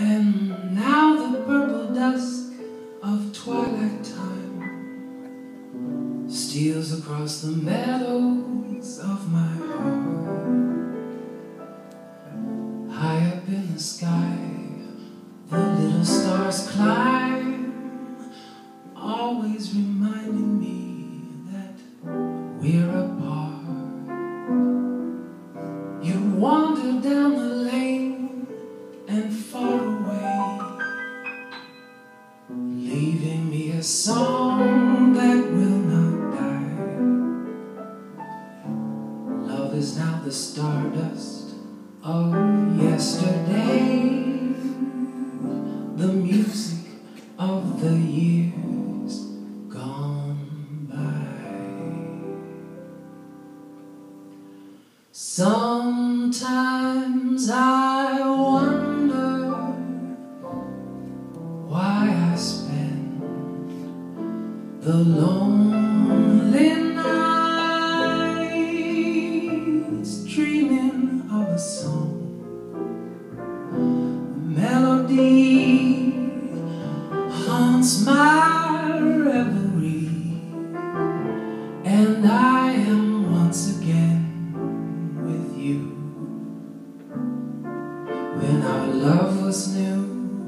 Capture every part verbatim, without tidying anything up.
And now the purple dusk of twilight time steals across the meadows of my heart. High up in the sky, the little stars climb, always reminding me that we're apart. You wander down the lane and far away, leaving me a song that will not die. Love is now the stardust of yesterday, the music of the years gone by. Sometimes I wonder why I spend the lonely nights dreaming of a song. The melody haunts my reverie, and I am once again with you. When our love was new,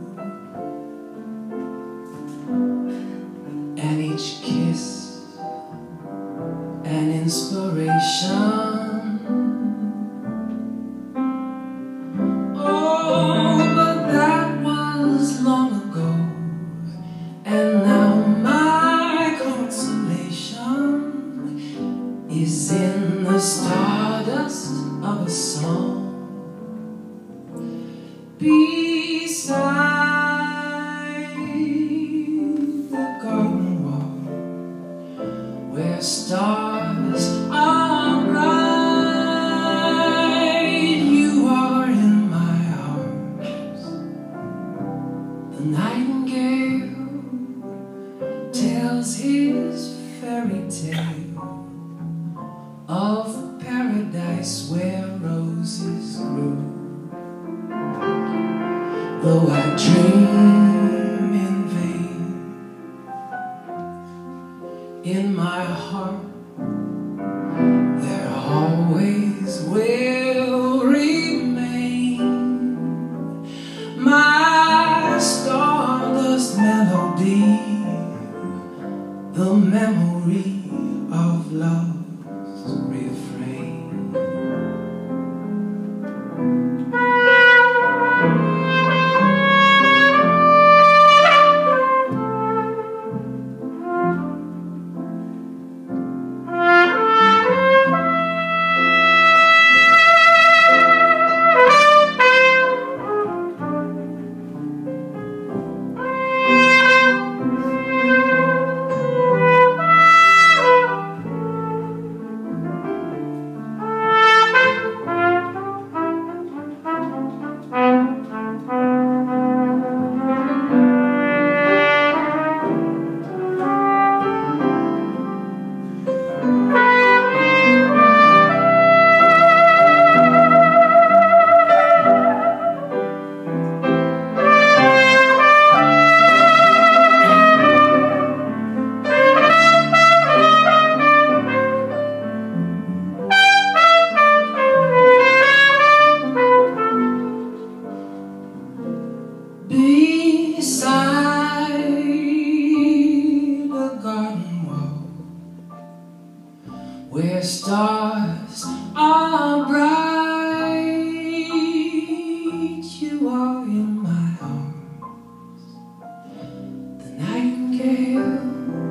and each kiss an inspiration. Oh, but that was long ago, and now my consolation is in the stardust of a song beside the garden wall, where stars are bright. You are in my arms. The nightingale tells his fairy tale of paradise where roses grew. Though I dream in vain, in my heart there always will remain my stardust melody, the memory of love's refrain. Beside the garden wall, where stars are bright, you are in my arms. The nightingale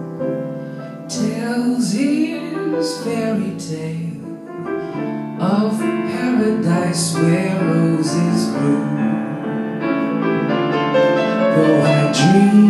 tells his fairy tale of paradise where roses grew. Though I dream